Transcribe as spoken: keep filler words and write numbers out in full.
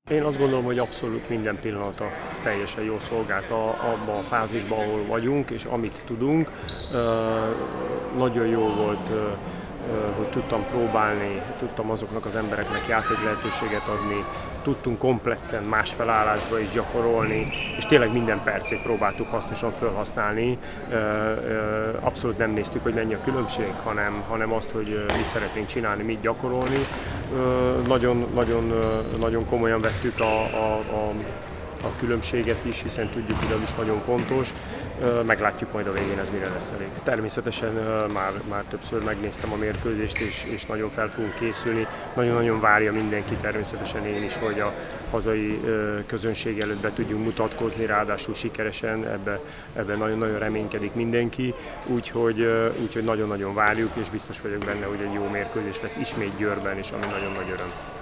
Én azt gondolom, hogy abszolút minden pillanata teljesen jól szolgált abban a fázisban, ahol vagyunk, és amit tudunk. Nagyon jó volt, hogy tudtam próbálni, tudtam azoknak az embereknek játék lehetőséget adni, tudtunk kompletten más felállásba is gyakorolni, és tényleg minden percét próbáltuk hasznosan felhasználni. Abszolút nem néztük, hogy mennyi a különbség, hanem, hanem azt, hogy mit szeretnénk csinálni, mit gyakorolni. Nagyon, nagyon, nagyon komolyan vettük a, a, a, a különbséget is, hiszen tudjuk, hogy az is nagyon fontos. Meglátjuk majd a végén, ez mire lesz elég. Természetesen már, már többször megnéztem a mérkőzést, és, és nagyon fel fogunk készülni. Nagyon-nagyon várja mindenki, természetesen én is, hogy a hazai közönség előtt be tudjunk mutatkozni, ráadásul sikeresen, ebbe, ebbe nagyon-nagyon reménykedik mindenki. Úgyhogy, úgyhogy nagyon-nagyon várjuk, és biztos vagyok benne, hogy egy jó mérkőzés lesz ismét Győrben, és ami nagyon nagy öröm.